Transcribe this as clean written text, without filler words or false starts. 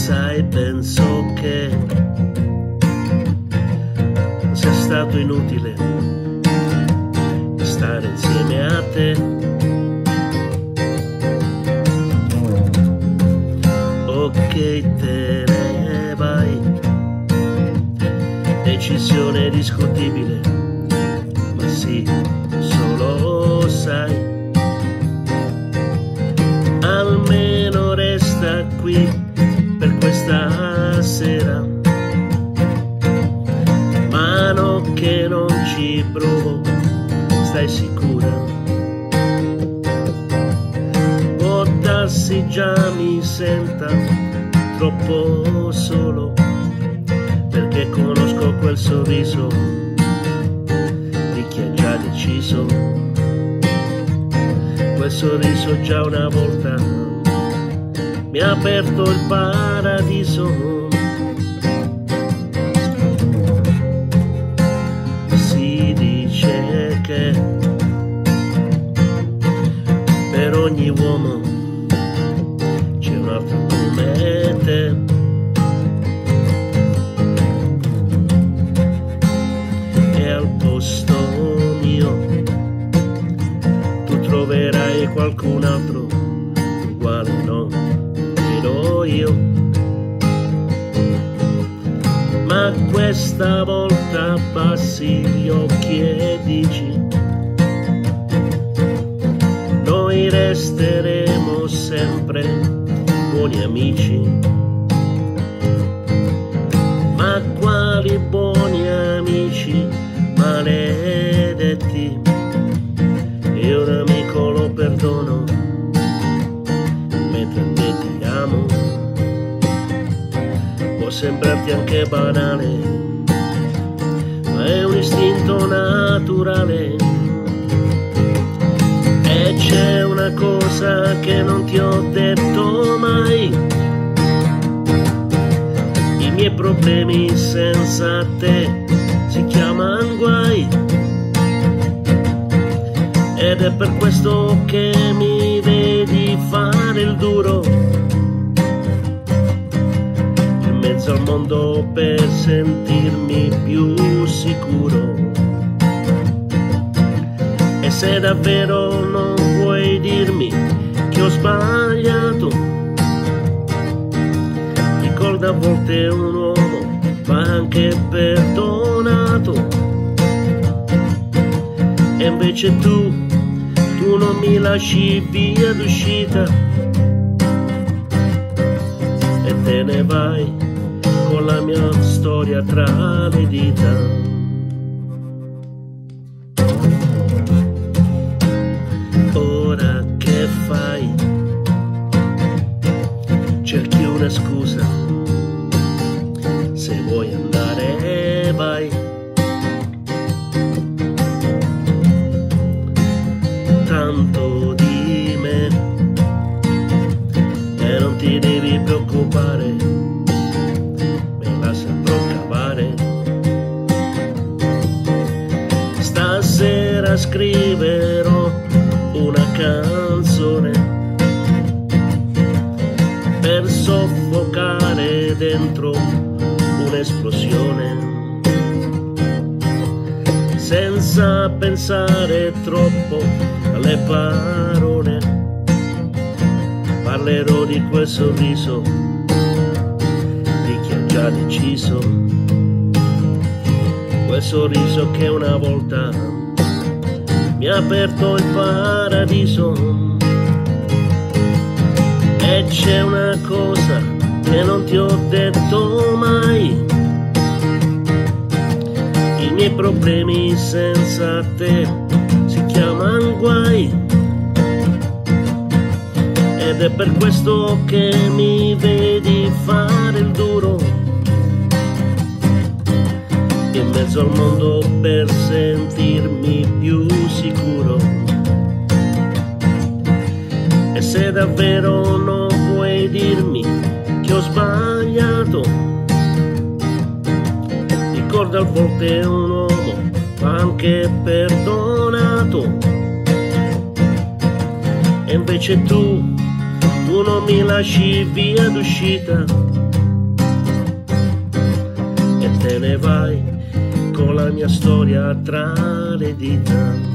sai, penso che sia stato inutile stare insieme a te. Ok, te ne vai, decisione discutibile, ma sì, solo sai, almeno resta qui per questa sera. Ma no, che non ci provo, stai sicura? Può darsi già mi senta troppo solo, perché conosco quel sorriso di chi ha già deciso. Quel sorriso già una volta mi ha aperto il paradiso. Si dice che per ogni uomo c'è un altro come te. E al posto mio tu troverai qualcun altro uguale, no, dirò io. Ma questa volta abbassi gli occhi e dici: noi resteremo sempre buoni amici. Ma quali buoni amici, maledetti. Io un amico lo perdono mentre te ti amo. Può sembrarti anche banale, ma è un istinto naturale. E c'è una cosa che non ti ho detto mai: i miei problemi senza te si chiamano guai. Ed è per questo che mi vedi fare il duro in mezzo al mondo per sentirmi più sicuro. E se davvero non vuoi dirmi che ho sbagliato, ricorda, a volte un uomo va anche perdonato. E invece tu non mi lasci via d'uscita e te ne vai con la mia storia tra le dita. Ora che fai? Cerchi una scusa, se vuoi andare vai. Tanto di me e non ti devi preoccupare, me la saprò cavare. Stasera scriverò una canzone per soffocare dentro un'esplosione, senza pensare troppo alle parole. Parlerò di quel sorriso di chi ha già deciso, quel sorriso che una volta mi ha aperto il paradiso. E c'è una cosa che non ti ho detto mai: i miei problemi senza te si chiamano guai. Ed è per questo che mi vedi fare il duro in mezzo al mondo per sentirmi più sicuro. E se davvero non vuoi dirmi che ho sbagliato, ricorda, a volte un uomo va anche perdonato. E invece tu non mi lasci via d'uscita te ne vai con la mia storia tra le dita.